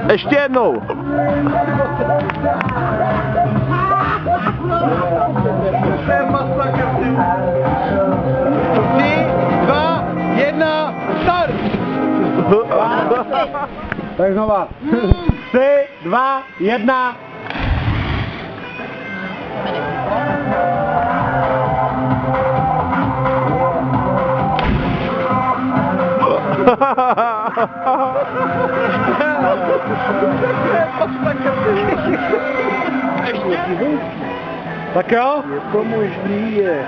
Ještě jednou. To je masakr. 3, 2, 1, start! Tak znova. 3, 2, 1. Tak jo? Je to možný, je.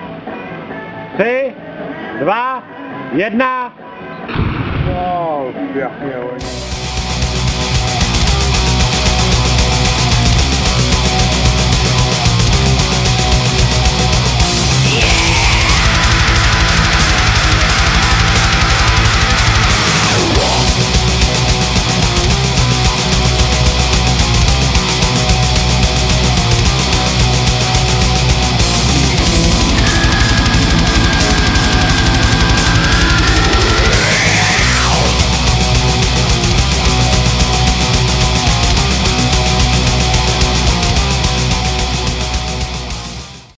3, 2, 1. Wow, pěkně,